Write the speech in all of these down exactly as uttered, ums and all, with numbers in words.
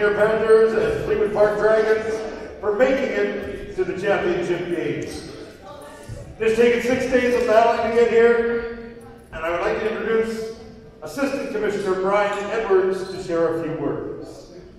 Deer Panthers and Fleetwood Park Dragons for making it to the championship games. It's taken six days of battling to get here, and I would like to introduce Assistant Commissioner Brian Edwards to share a few words.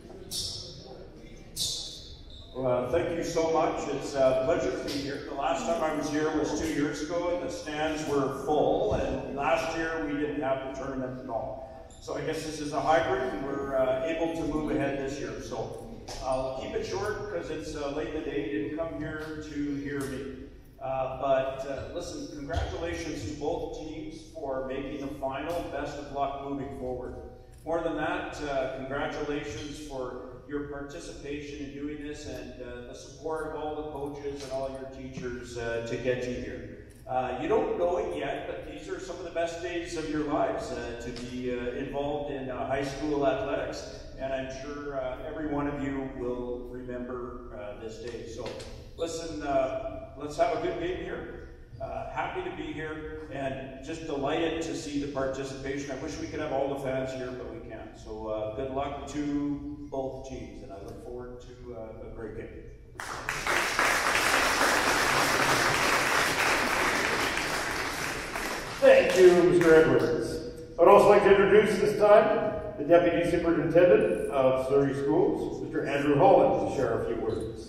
Well, thank you so much. It's a pleasure to be here. The last time I was here was two years ago, and the stands were full, and last year we didn't have the tournament at all. So I guess this is a hybrid, and we're uh, able to move ahead this year. So I'll keep it short because it's uh, late in the day. You didn't come here to hear me. Uh, but uh, listen, congratulations to both teams for making the final. Best of luck moving forward. More than that, uh, congratulations for your participation in doing this and uh, the support of all the coaches and all your teachers uh, to get you here. Uh, you don't know it yet, but these are some of the best days of your lives uh, to be uh, involved in uh, high school athletics, and I'm sure uh, every one of you will remember uh, this day. So listen, uh, let's have a good game here. Uh, happy to be here and just delighted to see the participation. I wish we could have all the fans here, but we can't. So uh, good luck to both teams, and I look forward to uh, a great game. Thank you, Mister Edwards. I'd also like to introduce this time the Deputy Superintendent of Surrey Schools, Mister Andrew Holland, to share a few words.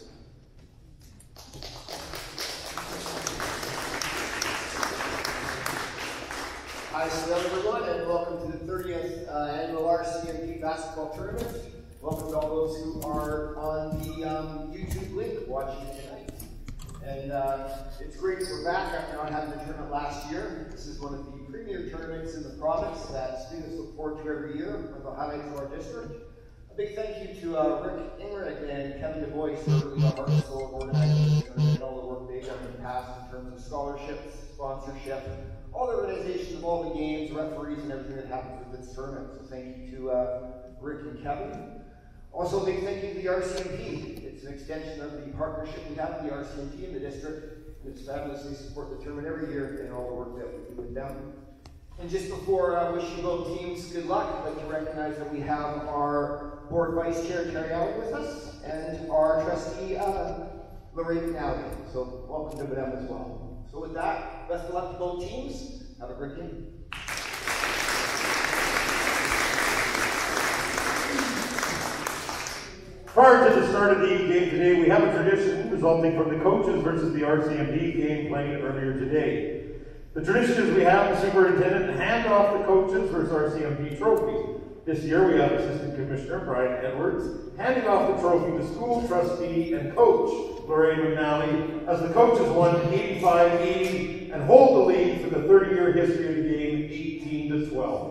Hi, hello everyone, and welcome to the thirtieth uh, annual R C M P basketball tournament. Welcome to all those who are on the um, YouTube link watching it tonight. And uh, it's great that we're back after not having the tournament last year. This is one of the premier tournaments in the province that students look forward to every year, one of the highlights of our district. A big thank you to uh, Rick Ingrich and Kevin DuBois for really the heart and soul of organizing this tournament and all the work they've done in the past in terms of scholarships, sponsorship, all the organization of all the games, referees, and everything that happens with this tournament. So thank you to uh, Rick and Kevin. Also, a big thank you to the R C M P. It's an extension of the partnership we have with the R C M P in the district. It's fabulous. They support the tournament every year and all the work that we do with them. And just before uh, wishing both teams good luck, I'd like to recognize that we have our board vice chair, Terry Allen, with us, and our trustee, uh, Lorraine McNally. So welcome to them as well. So with that, best of luck to both teams. Have a great game. Prior to the start of the game today, we have a tradition resulting from the coaches versus the R C M P game played earlier today. The tradition is we have the superintendent hand off the coaches versus R C M P trophy. This year we have Assistant Commissioner Brian Edwards handing off the trophy to school trustee and coach Lorraine McNally as the coaches won eighty-five eighty and hold the lead for the thirty-year history of the game, eighteen to twelve.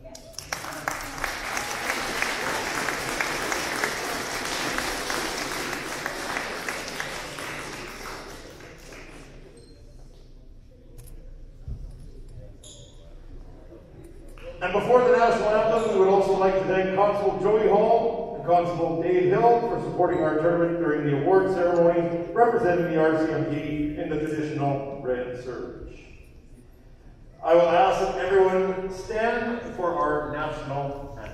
And before the national anthem, we would also like to thank Constable Joey Hall and Constable Dave Hill for supporting our tournament during the award ceremony, representing the R C M P in the traditional red surge. I will ask that everyone stand for our national anthem.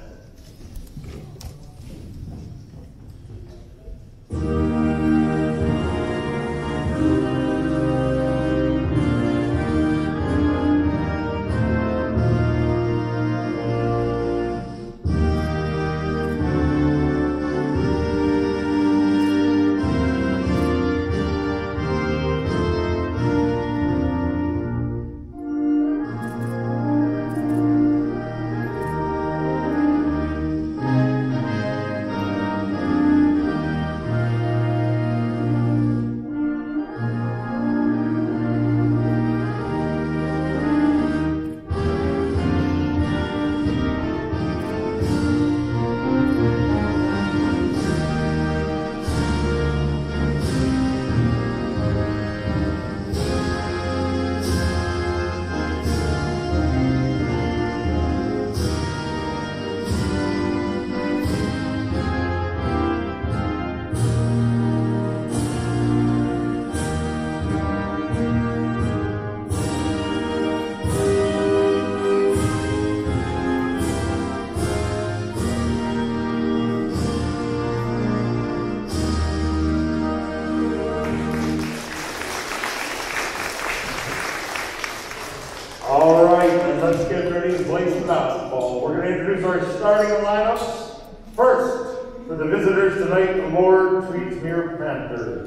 introduce our starting lineups. First, for the visitors tonight, the Lord Tweedsmuir Panthers.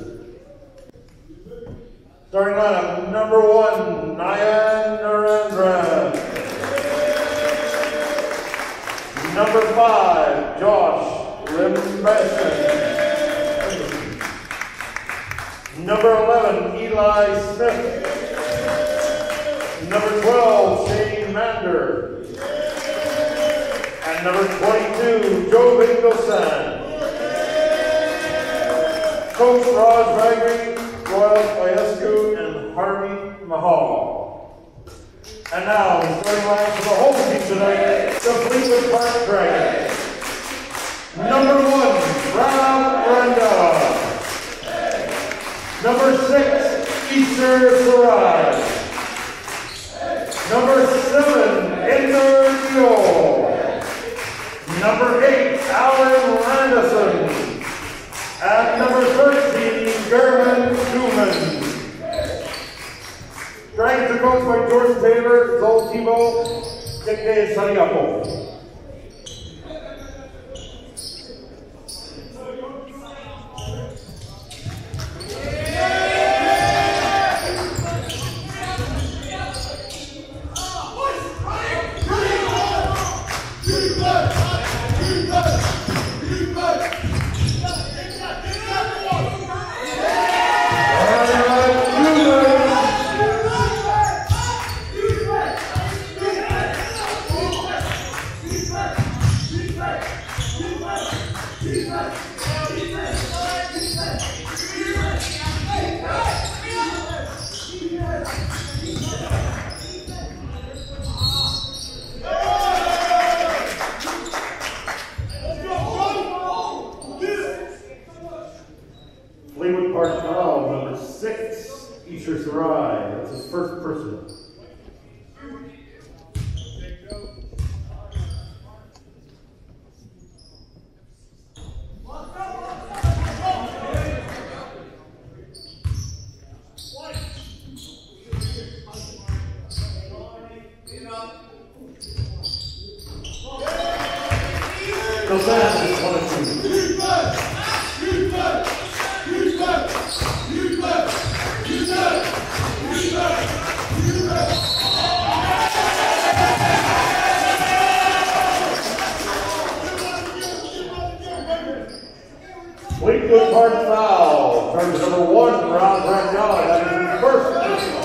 Starting lineup, number one, Nayan Narendra. Number five, Josh Limbesson. Number eleven, Eli Smith. Number twelve, Shane Mander. And number twenty-two, Joe Bingosan. Coach Raj Ragri, Royal Iescu, and Harvey Mahal. And now, the starting line for the home team tonight, the Fleetwood Park Dragons. Number one, Ram Randa. Number six, Easter Sarai. Number seven, Ender Diol. Number eight, Alan Randison. At number thirteen, German Newman. Dragons are coached by Jordan Taylor, Zol Tebow, Dick Day, Sonny Upple. Fleetwood Park foul, number six, Isher Sarai. That's his first personal. Fleetwood Park foul. Turn to number one, Ron Brandon. That is his first personal.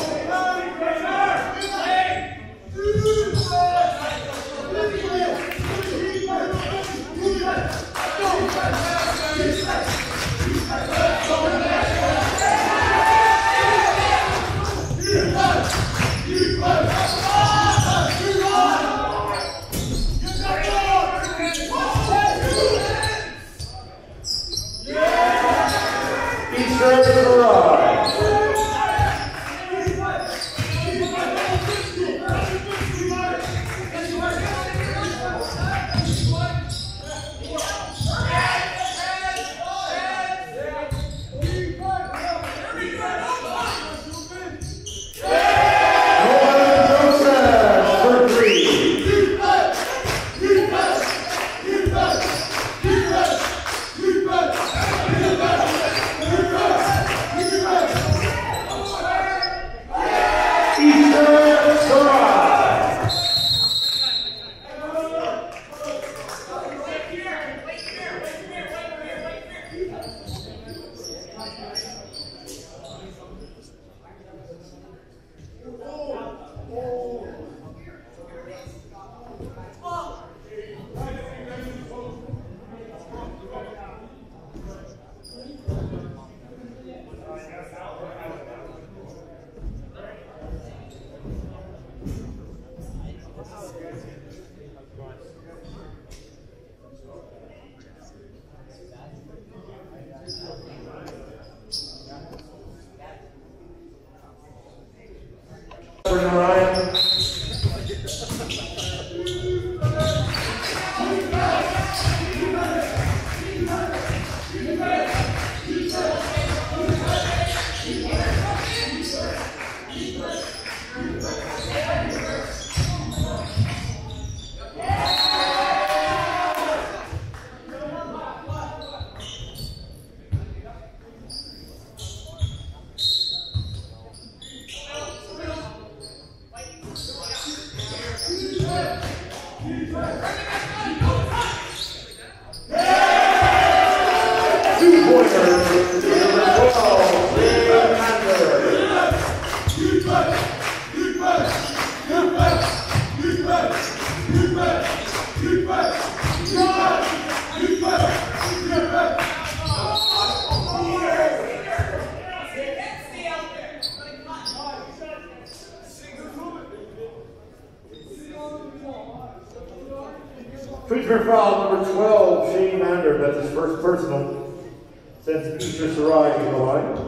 Treatment foul number twelve, Shane Mander, that's his first personal. Sends Peter Sarai to the line.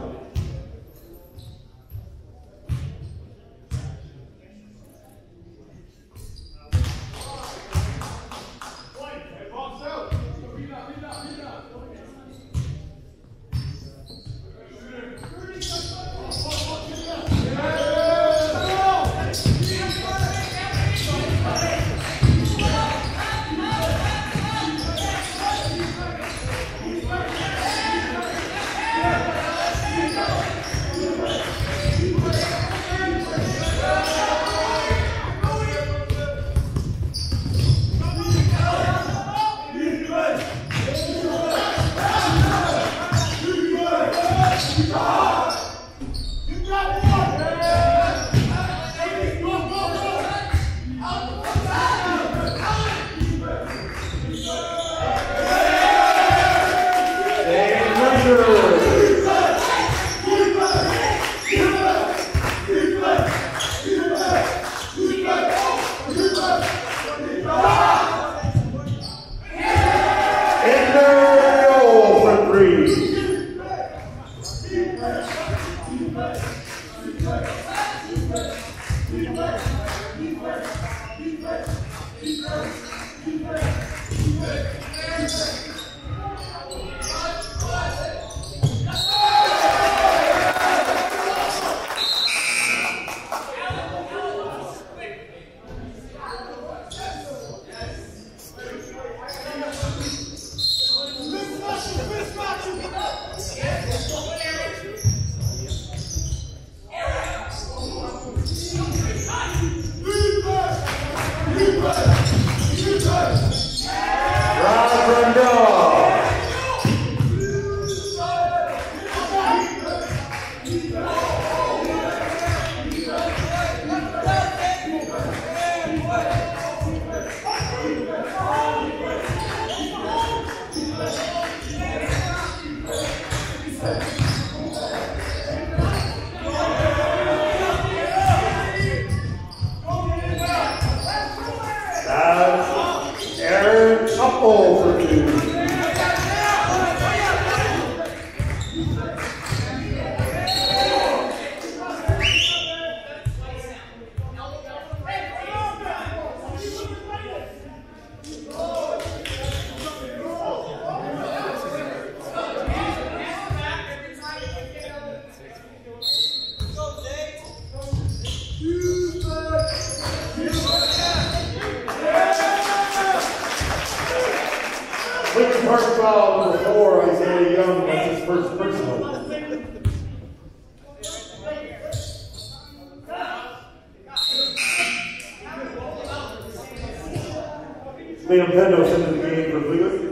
Liam Pendos into the game for Fleetwood.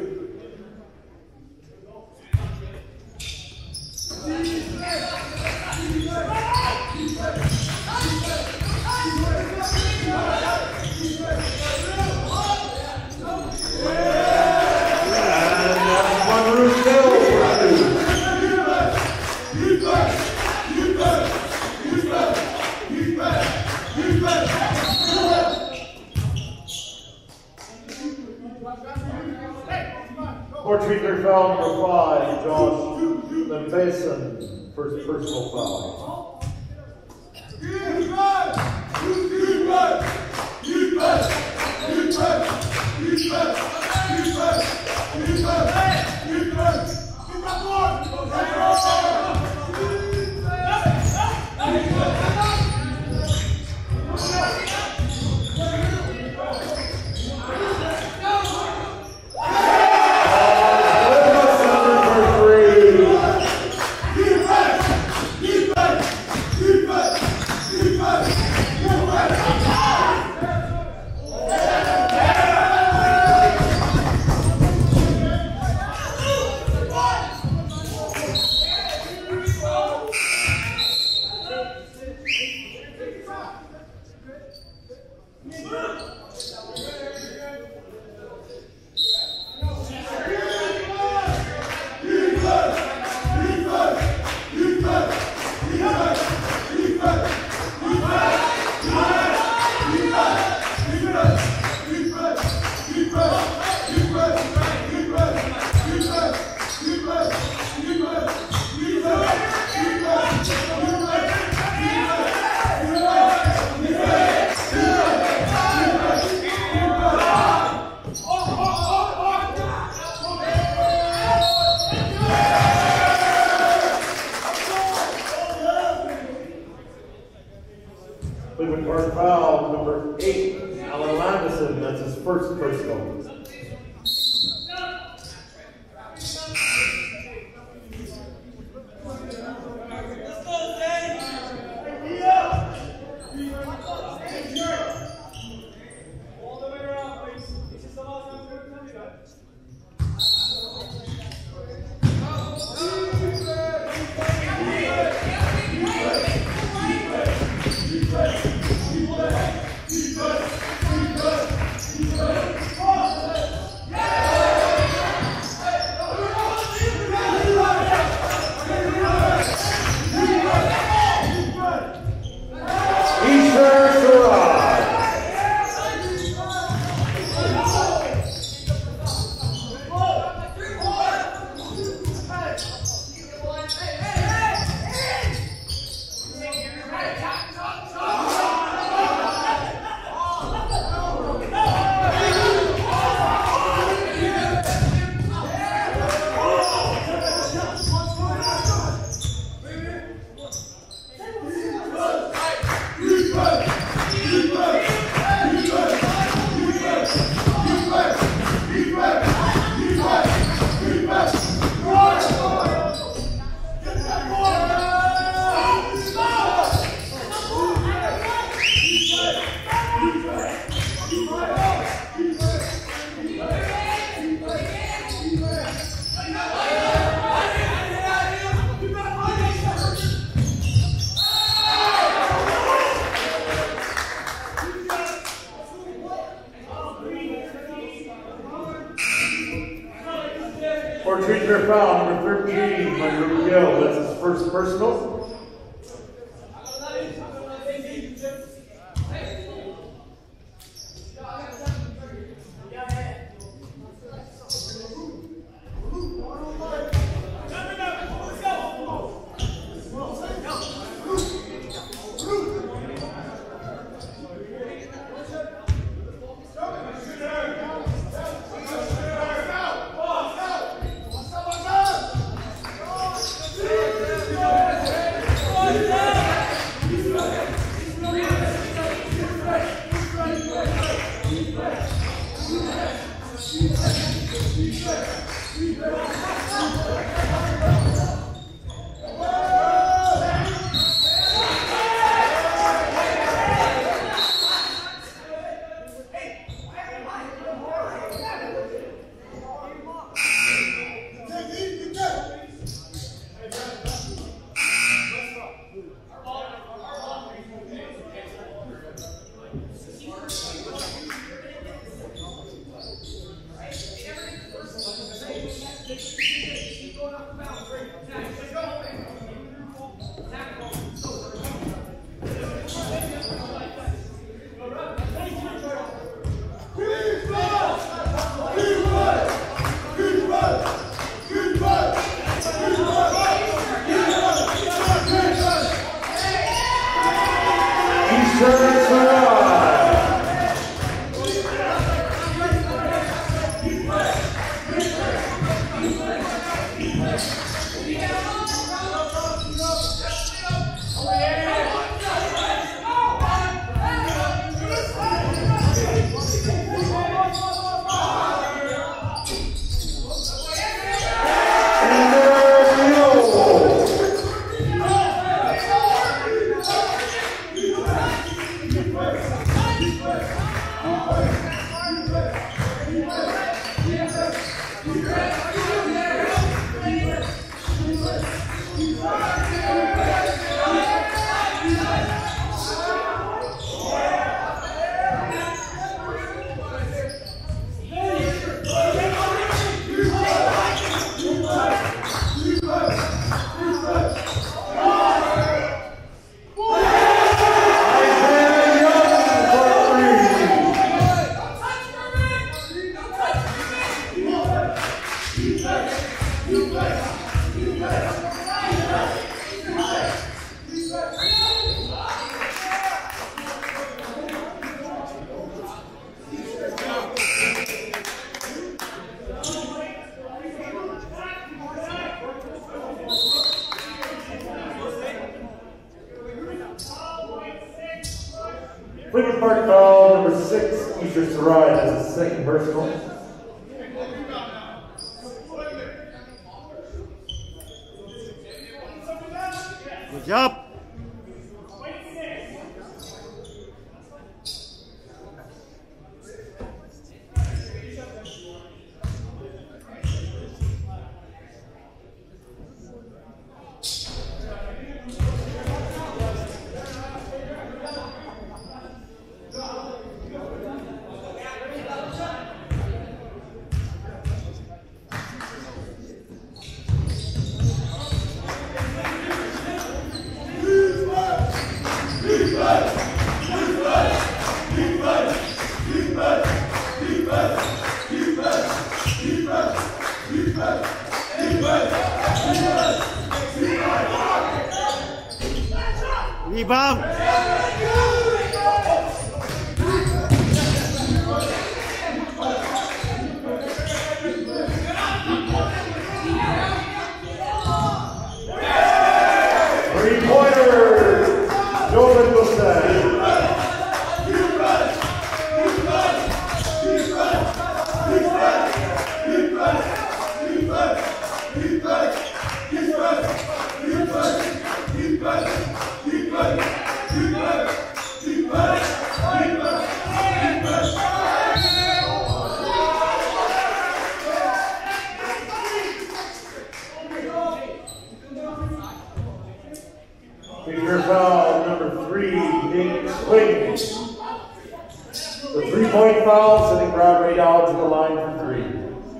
More treatment foul number five, Josh Lembeson, first personal foul. first personal. For treatment foul, number thirteen, Michael Miguel, that's his first personal. Cleveland Park foul number six, Keisha Sarai, that's his second personal. Good job. Rebound. Three-pointer, Joe Nicholson. Figure foul number three, Nate Swing. The three-point foul, sending Brad Ray out to the line for three.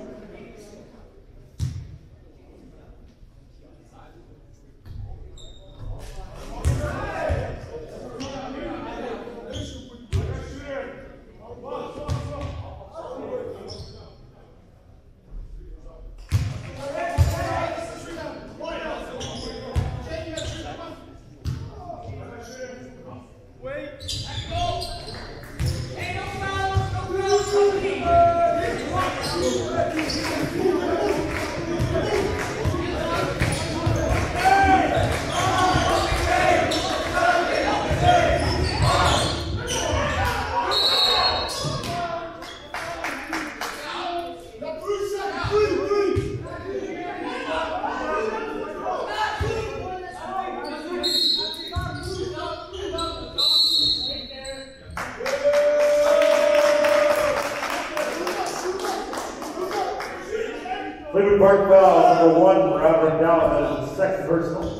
Cleveland Park foul number one, Robert Dow, that is his second personal.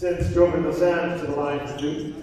sends Joven DeSantis to the line for two.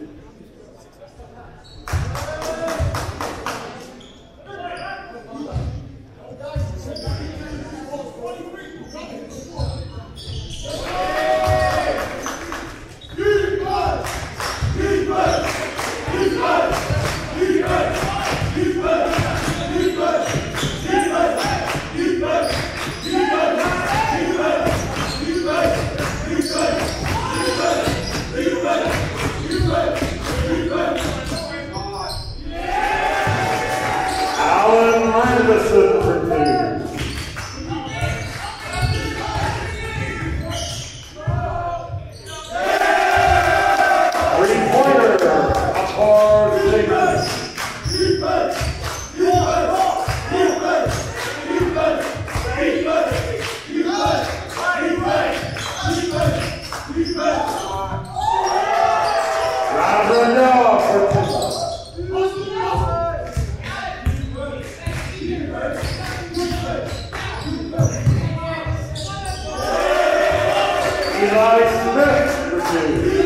Alan Landison for two. Three-pointer, Akbar Jacobs. Ravranella for two. Eli Smith for two.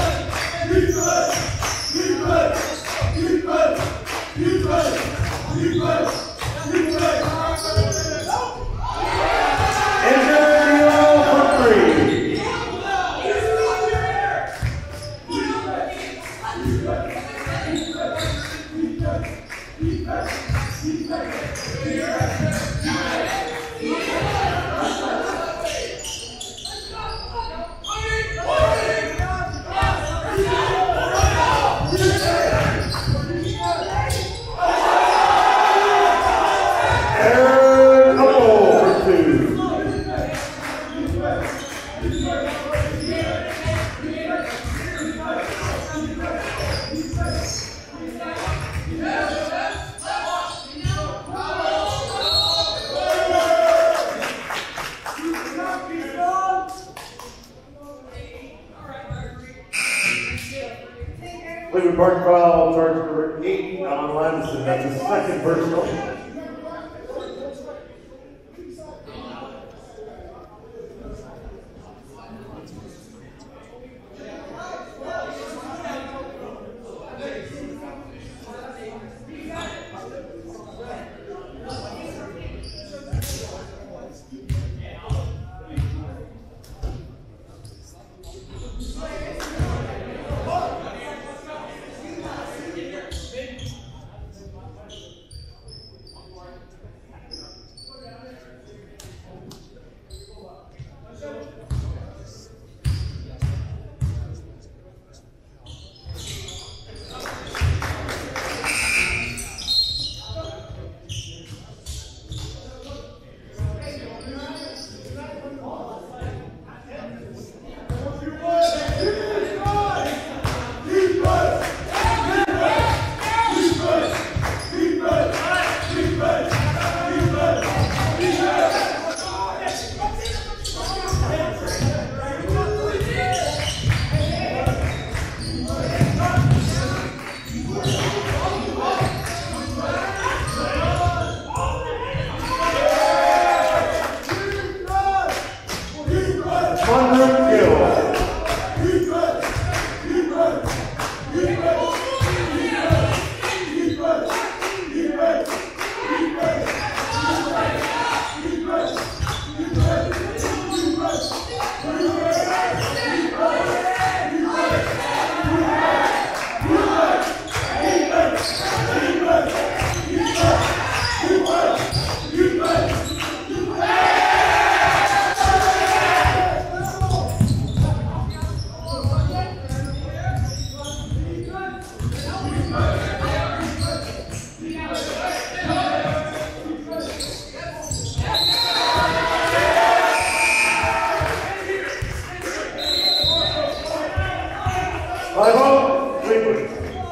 Andrew for three. Aaron Cole for two. Cleveland Park foul, charge number eight on Landison. That's his second personal. Five out, Cleveland.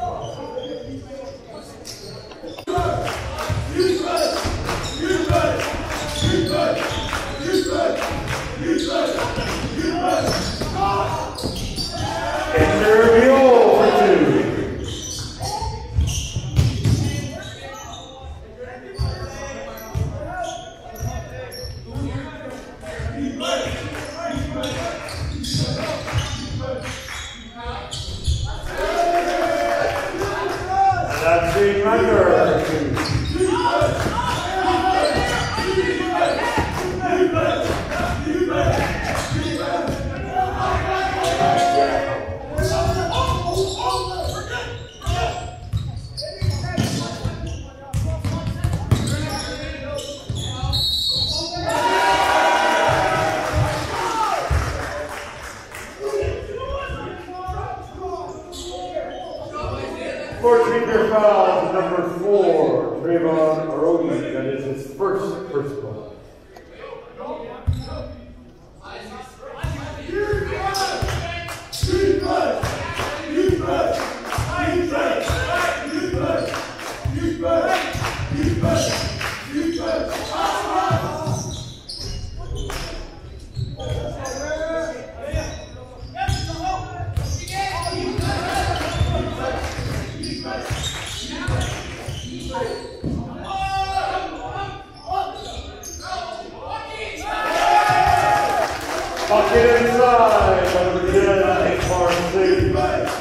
Enter Mule for two. Thank you. Defender. Fourth finger foul to number four, Trayvon Arodi. That is his first personal. Pocket inside, number ten, eight bar six.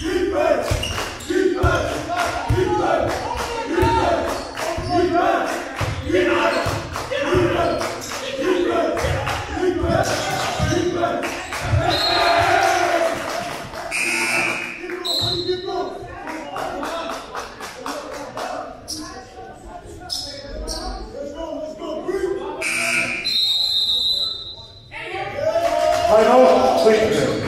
Final clean.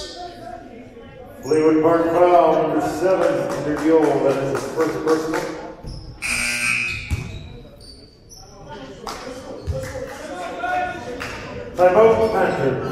Fleetwood Park foul, number seven, Andrew Gill, that is his first personal. Timeout, Panthers.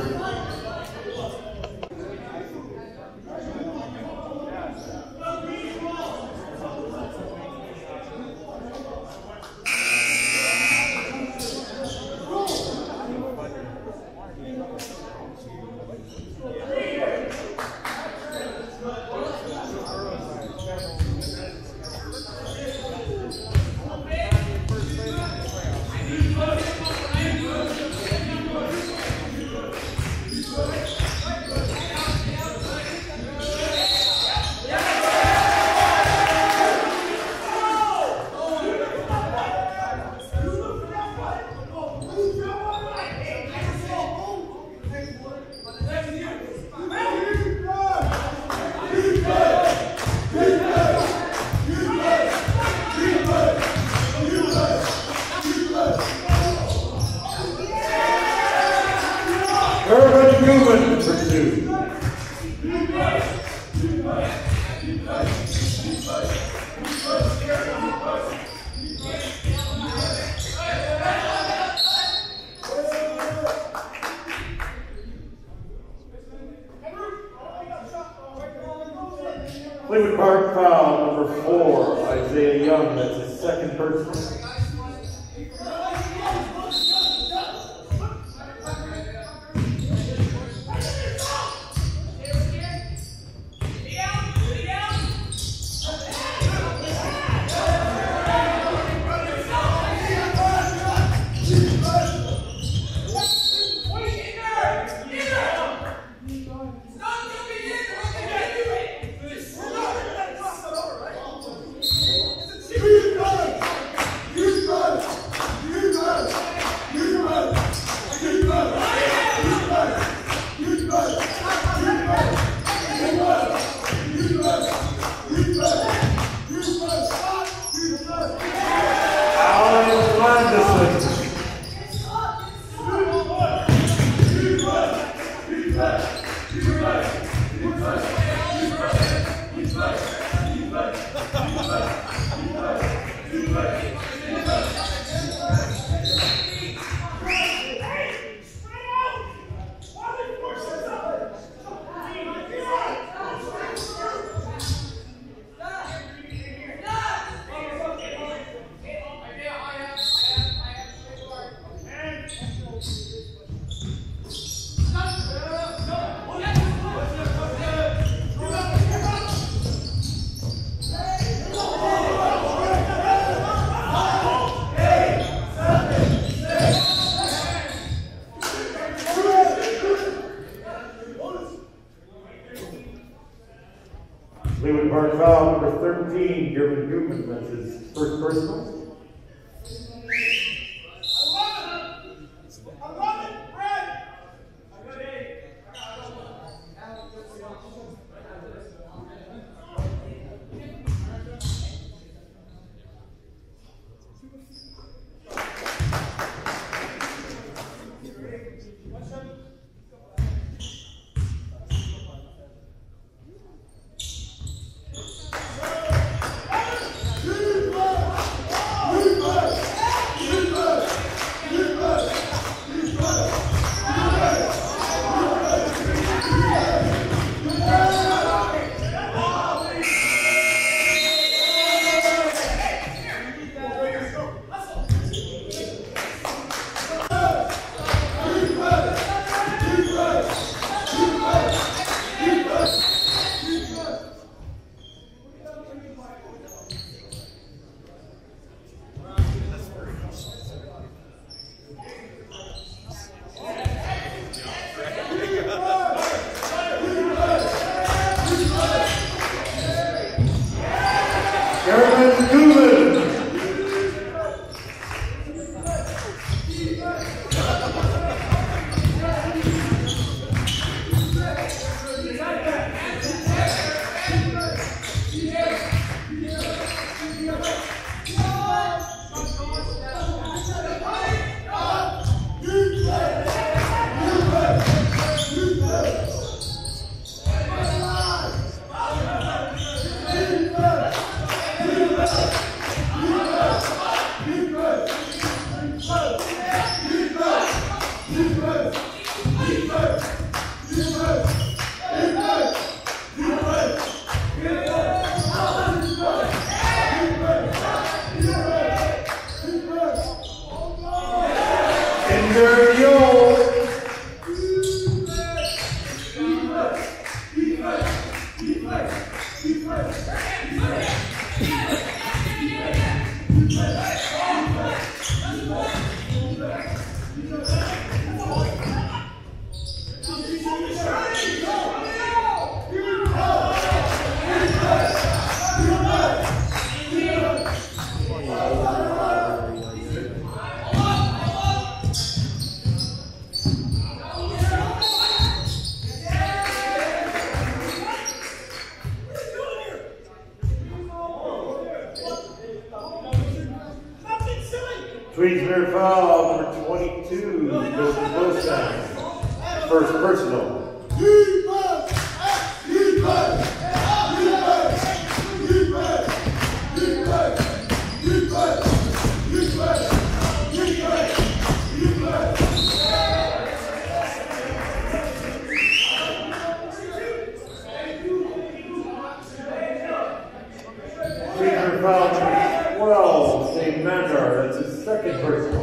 Urban Newman for two. Fleetwood Park foul number four, Isaiah Young. That's his second personal. Fleetwood Park foul number thirteen, Urban Newman. That's his first personal. Tweedsmuir foul, number twenty-two, goes to both sides. First personal. Tweedsmuir foul, number twelve, Saint Mandar, that's his second personal.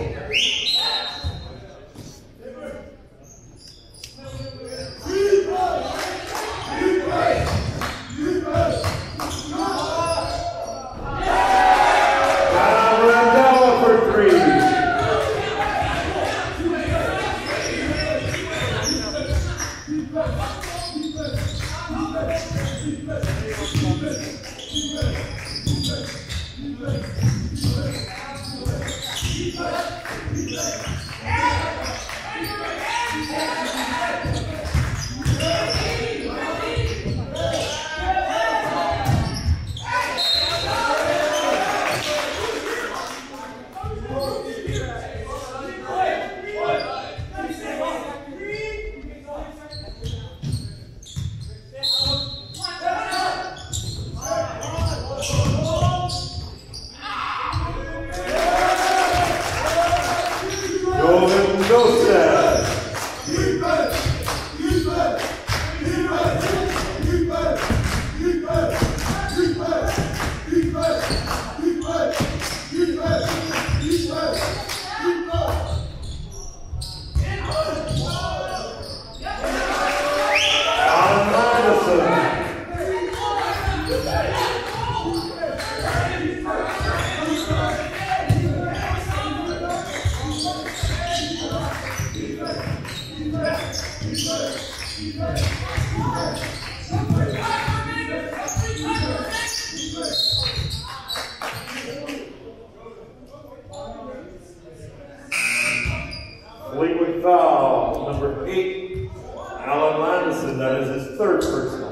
Fleetwood foul, number eight, Alan Landison, that is his third personal.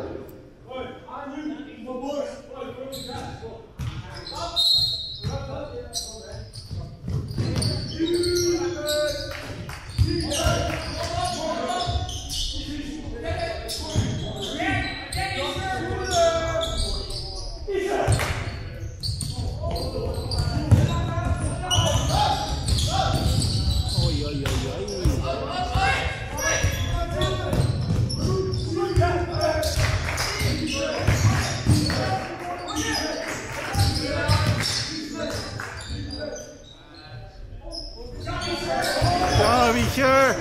Gotta be sure.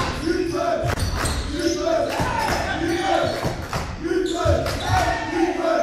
Defense! Defense! Defense!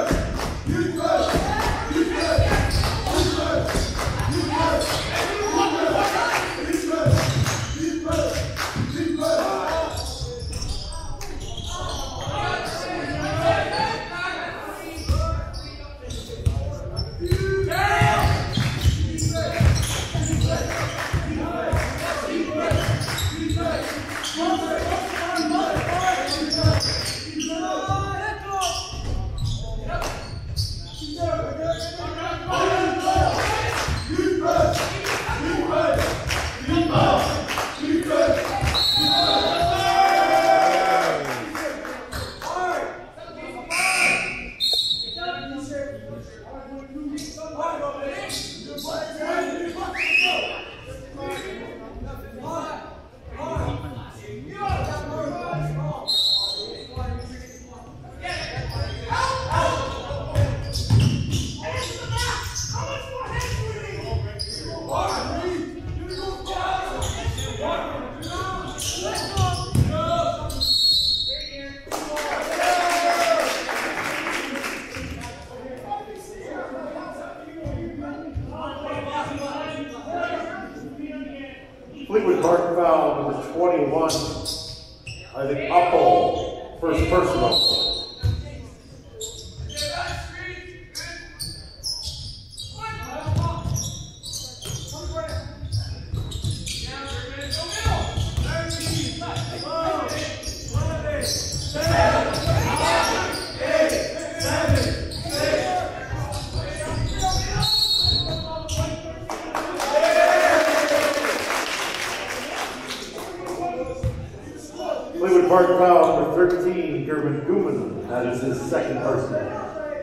Fleetwood Park foul number twenty-one. I think Upple, first personal. Fleetwood Park foul number thirteen, Gerben Guman. That is his second personal.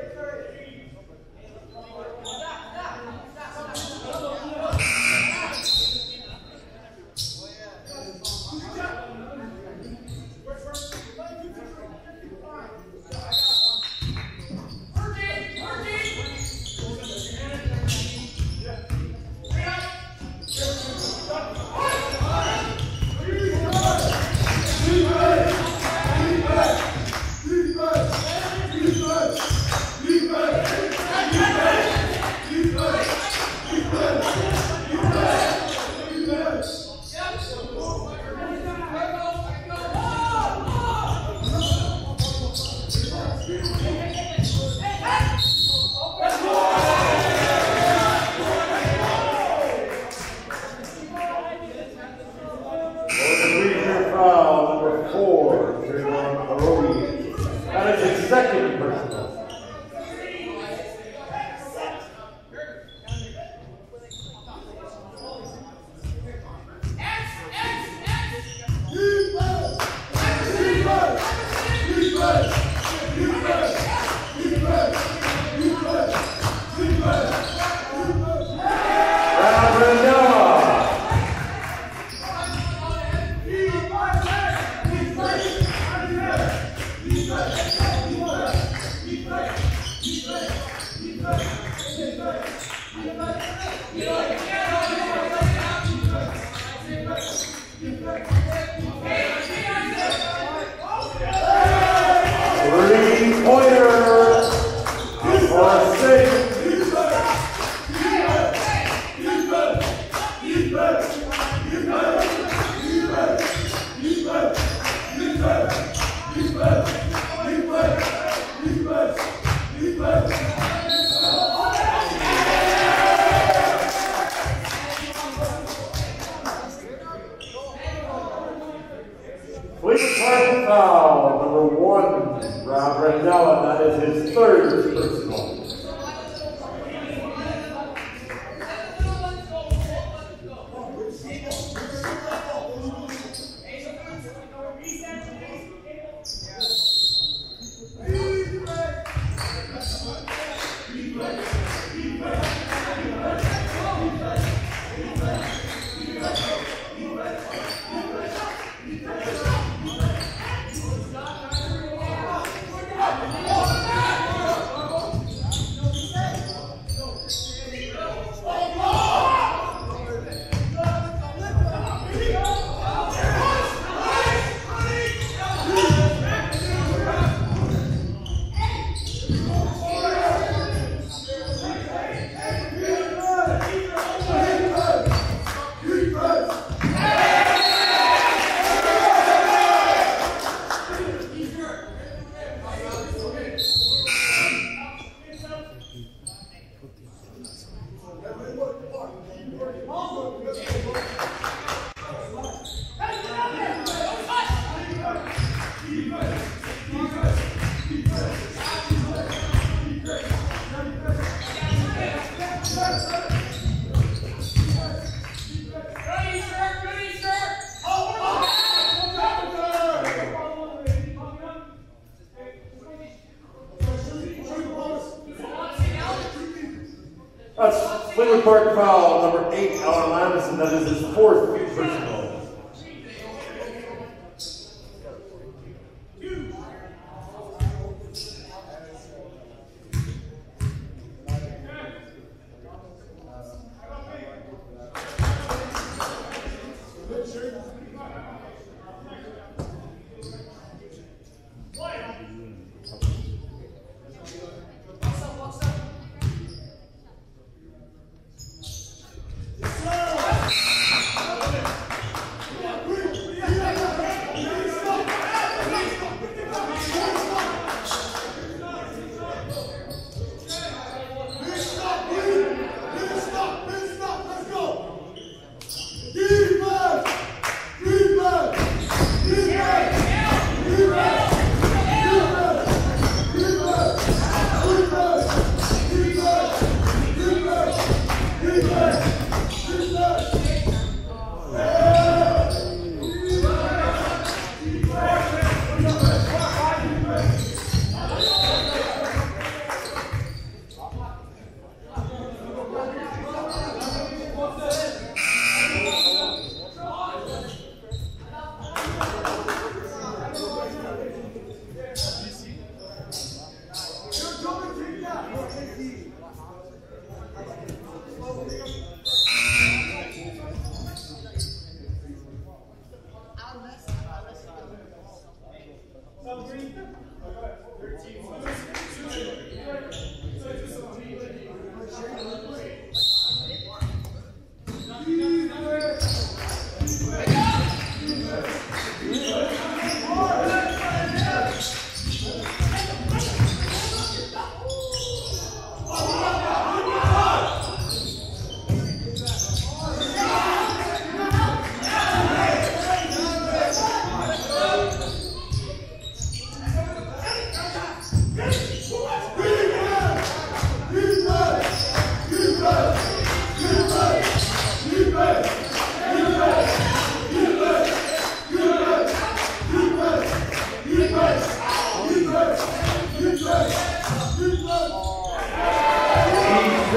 That's Fleetwood Park foul number eight, Alan Lamison. That is his fourth personal.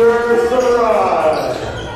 Caesar Samurai.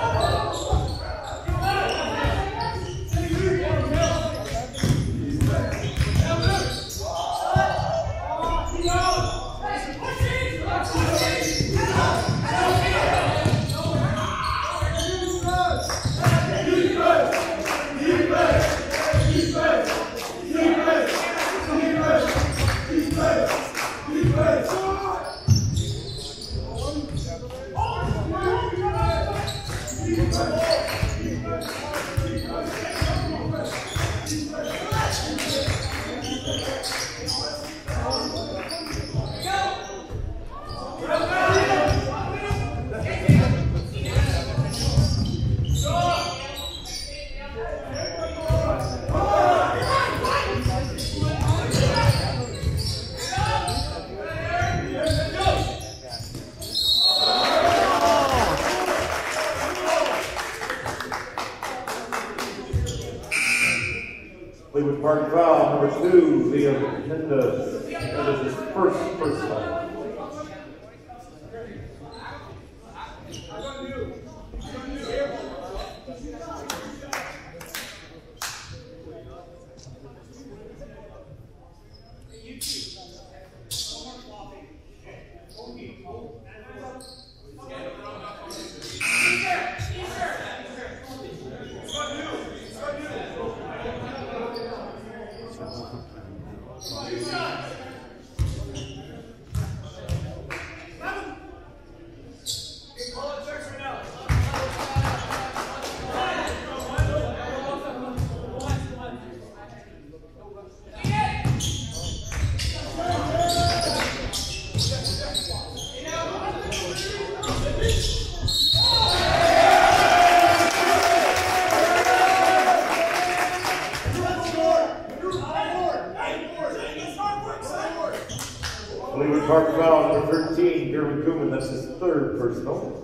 Fleetwood Park foul number two, Liam Hernandez. That is his first personal. Fleetwood Park foul number thirteen, Derwin Kuhlman. That's his third personal.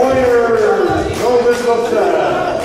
Pointers, Nova Scotia.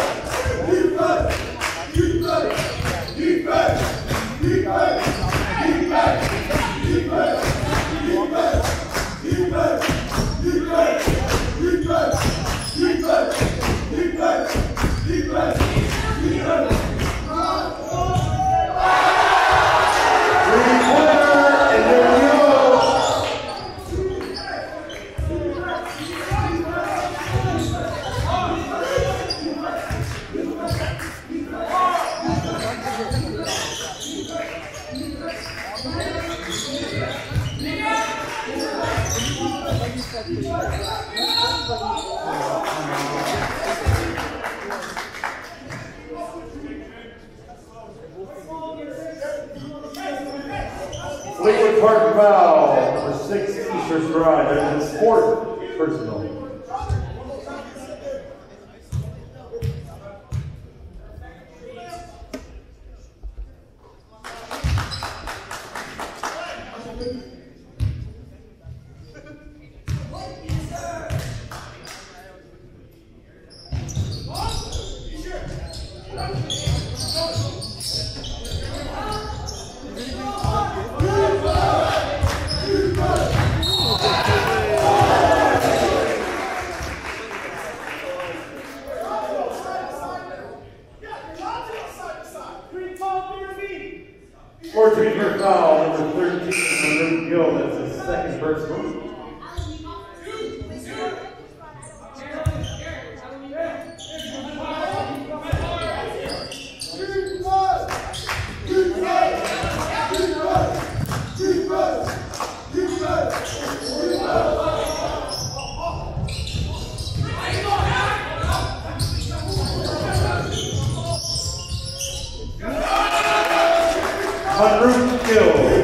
Fleetwood Park foul, number six, Easter Stride. There's his fourth personal. Fourth for foul, number thirteen, Luke Gill. That's his second personal. Unroot Gill.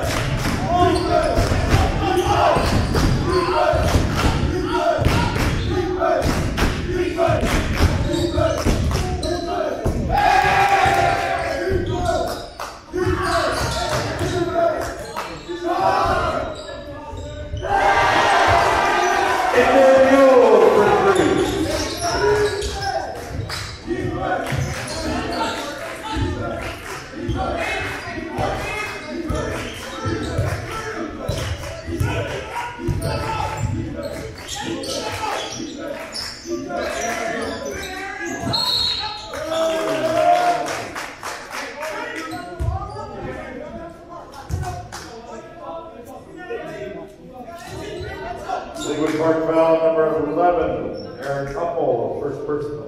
Fleetwood Park foul number eleven, Aaron Uppel, first personal.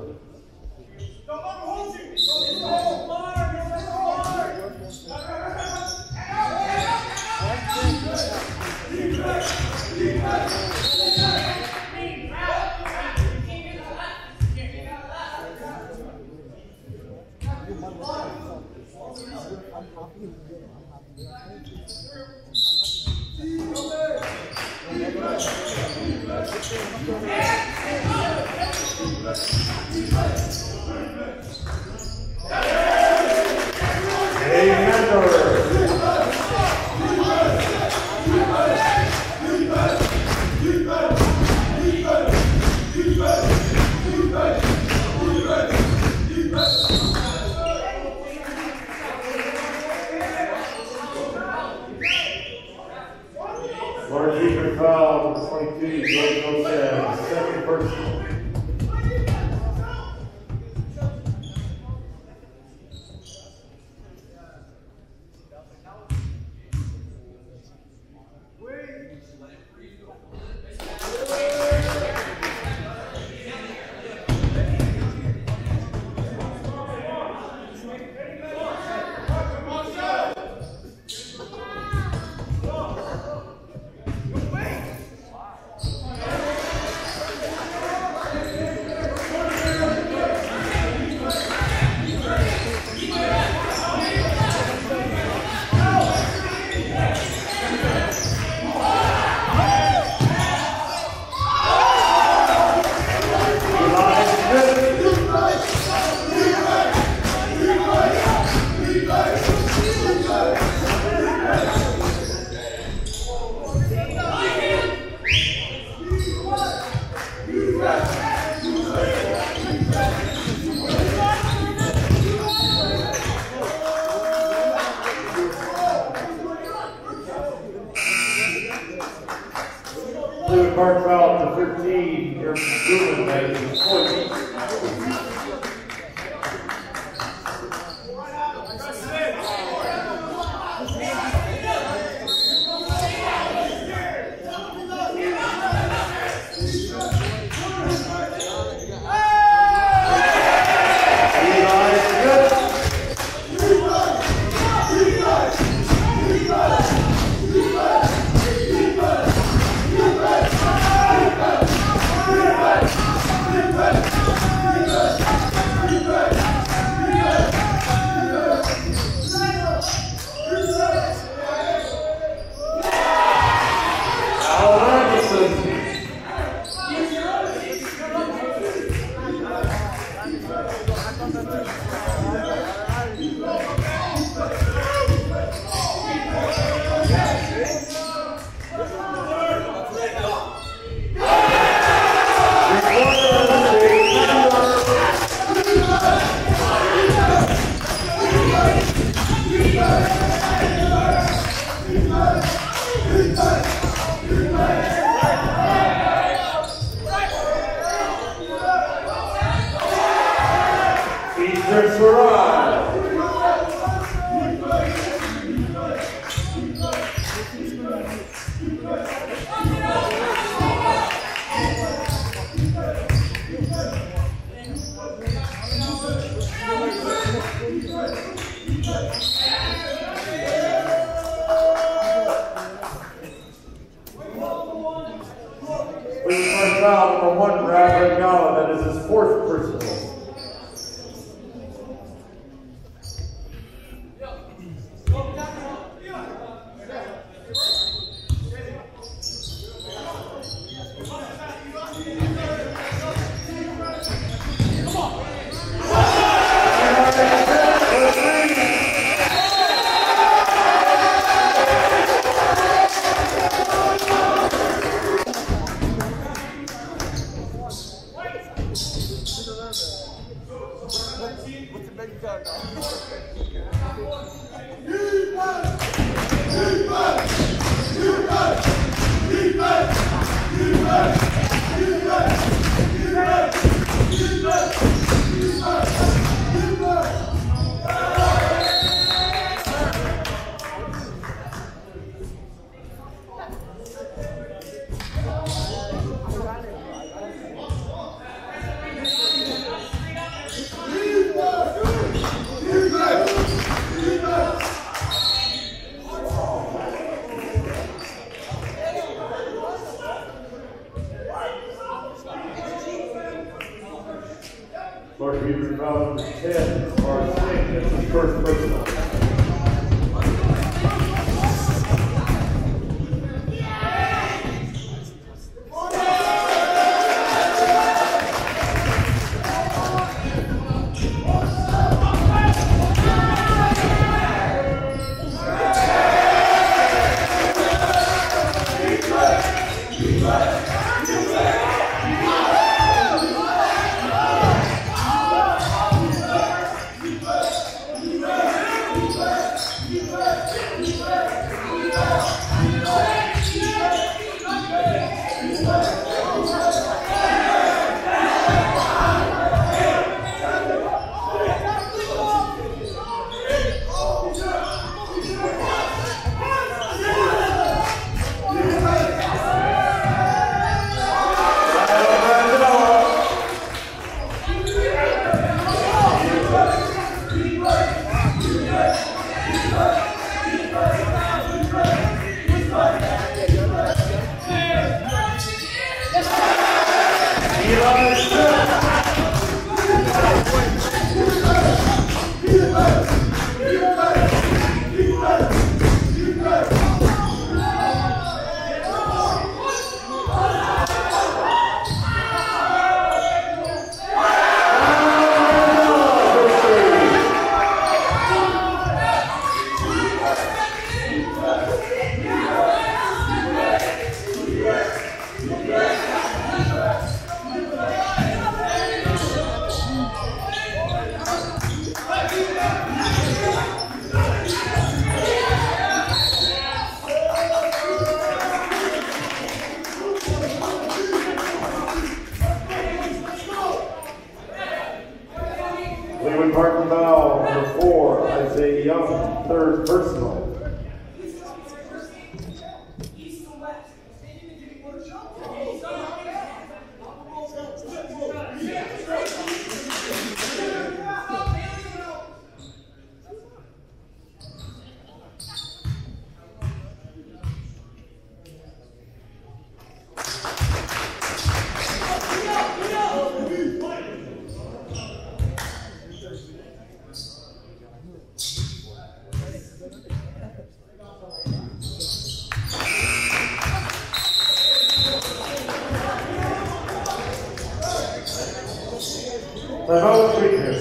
Lord Keeper foul, number twenty-two, George Goshen, second personal. David Park foul to thirteen, Eric Goodman makes fourteen. Number one, Brad Regala, that is his fourth personal. Lord, we remember ten, our sing, that's his first personal. Timeout, Sweetness.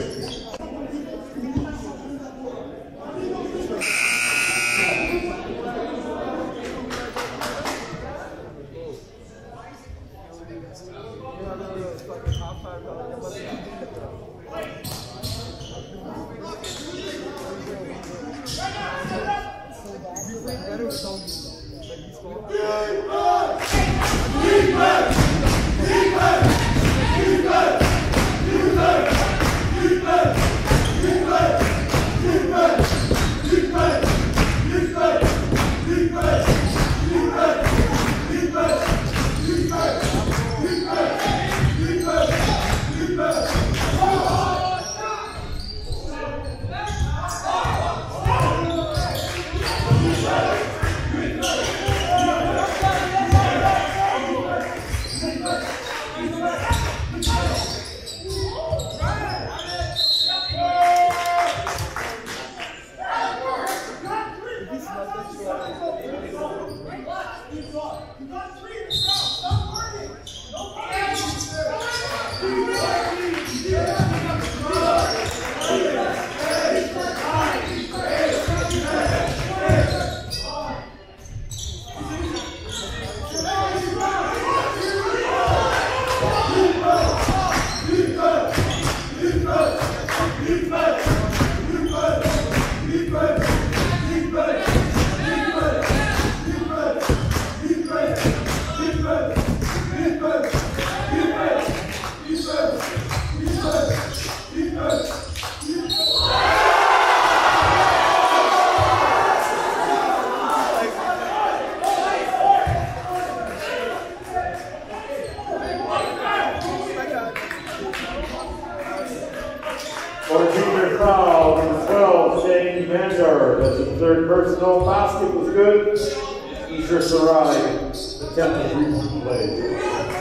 fourteen-year foul, number twelve, Shane Vander. That's his third personal. Basket was good. Isha Sarai attempted recent play.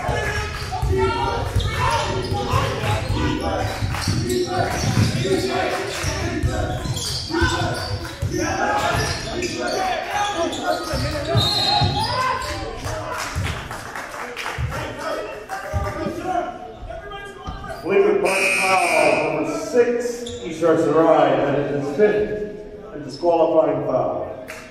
Fleetwood Park foul, number six, Ishar Sarai, that is his fifth, and disqualifying foul.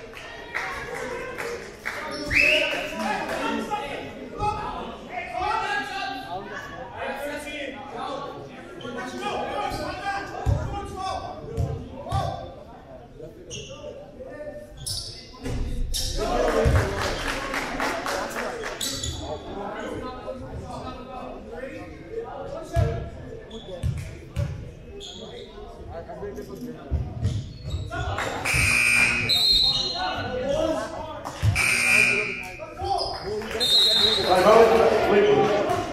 Timeout, Fleetwood.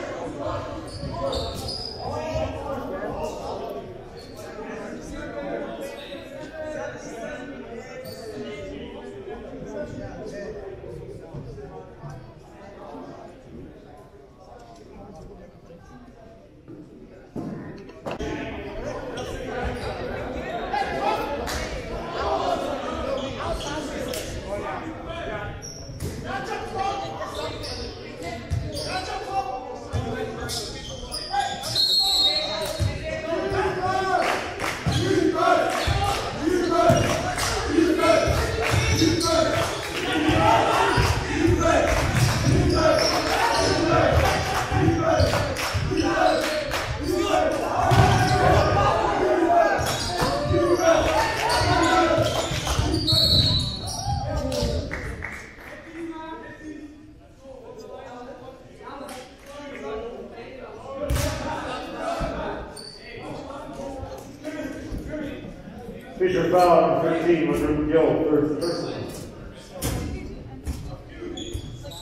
Fisher foul, number thirteen, was Ruth Gill, third person.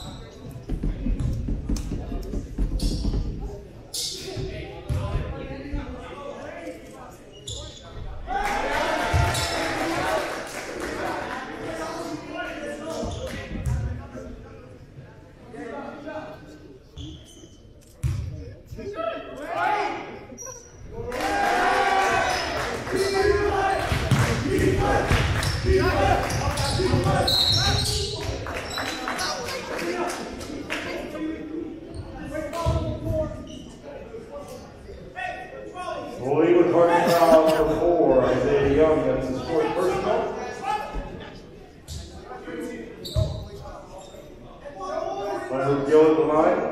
Final Gill at the line.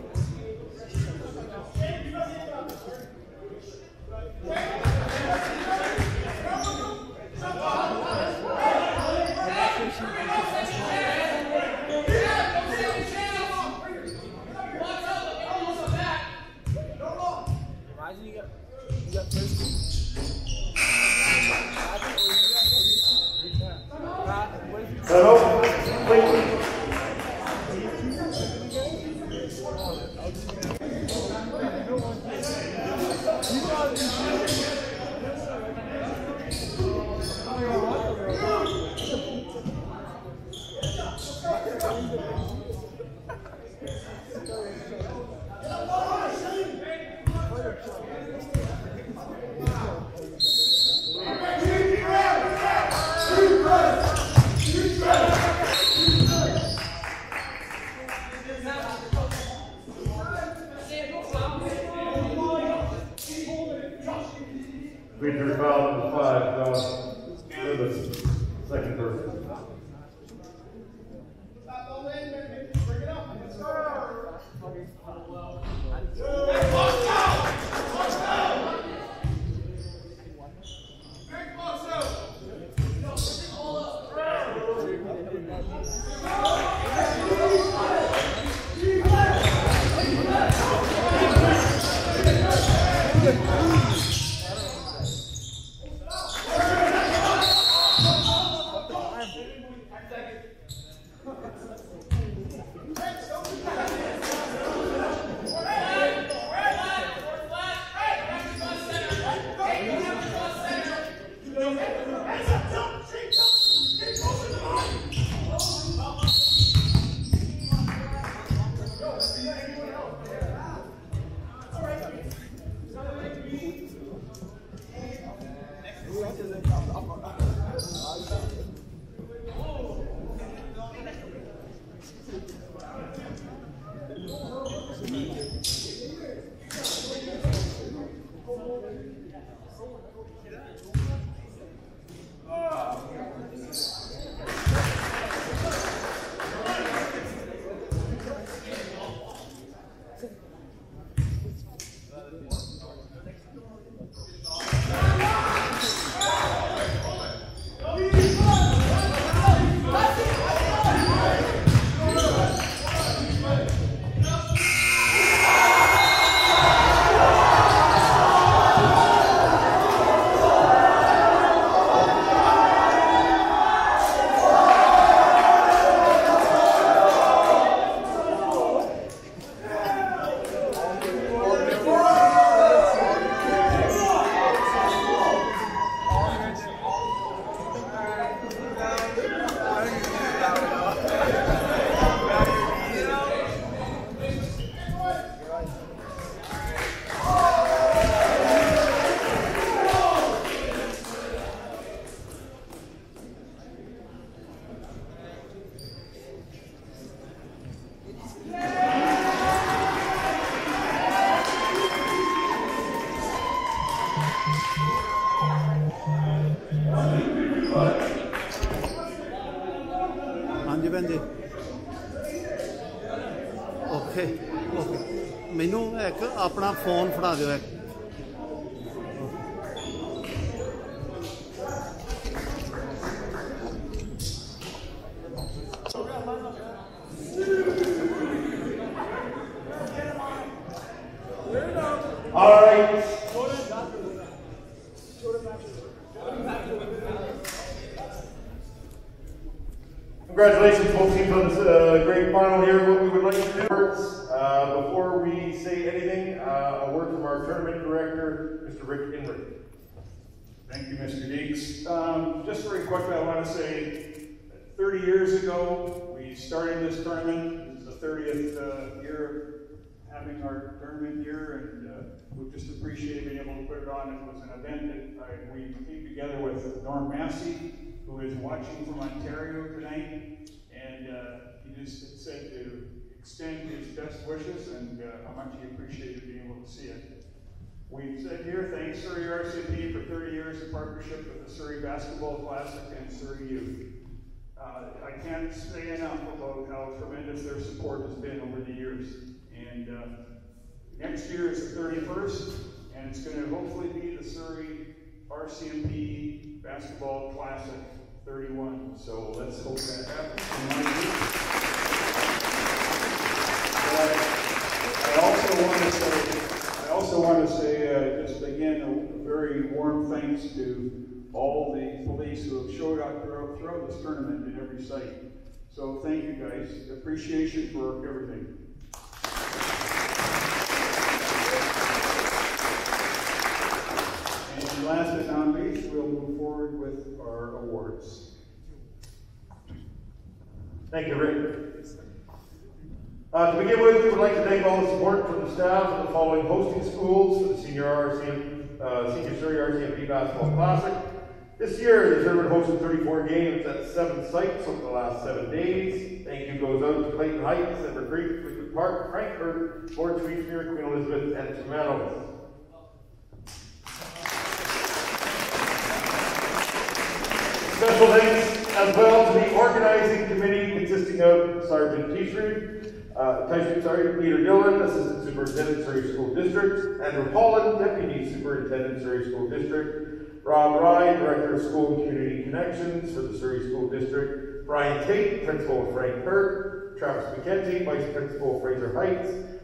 Settle. Quickly. Reader foul number five, Don Rivers, second person. ਹਾਂਜੀ ਭੈਣ ਜੀ okay okay ਮੈਨੂੰ ਇੱਕ ਆਪਣਾ phone ਫੜਾ ਦਿਓ ਇੱਕ All right. Congratulations, both teams, on this uh, great final here. What we would like to do uh, before we say anything, uh, a word from our tournament director, Mister Rick Inwood. Thank you, Mister Deeks. Um, just very quickly, I want to say, thirty years ago, we started this tournament. It's the thirtieth uh, year of having our tournament here, and uh, we just appreciate being able to put it on. It was an event that I, we came together with Norm Massey, who is watching from Ontario tonight, and uh, he just said to extend his best wishes and uh, how much he appreciated being able to see it. We've said here, thanks Surrey R C M P for thirty years of partnership with the Surrey Basketball Classic and Surrey Youth. Uh, I can't say enough about how tremendous their support has been over the years. And uh, next year is the thirty-first, and it's going to hopefully be the Surrey R C M P Basketball Classic thirty-one. So let's hope that happens. I also want to say, I also want to say, uh, just again, a, a very warm thanks to all the police who have showed up throughout, throughout this tournament in every site. So thank you guys. Appreciation for everything. And last but not least, we'll move forward with our awards. Thank you, Rick. Uh, to begin with, we would like to thank all the support from the staff of the following hosting schools for the Senior R C M, uh, Senior Surrey R C M P Basketball Classic. This year, the tournament hosted thirty-four games at seven sites over the last seven days. Thank you goes out to Clayton Heights, Edward Creek, Fleetwood Park, Frankfurt, Fort Streetsmuir, Queen Elizabeth, and Toronto. Special thanks as well to the organizing committee consisting of Sergeant Tishrud, uh, Tyson, sorry, Peter Dillon, Assistant Superintendent, Surrey School District, Andrew Holland, Deputy Superintendent, Surrey School District, Rob Ryan, Director of School and Community Connections for the Surrey School District, Brian Tate, Principal of Frank Hurt, Travis McKenzie, Vice Principal, Fraser Heights,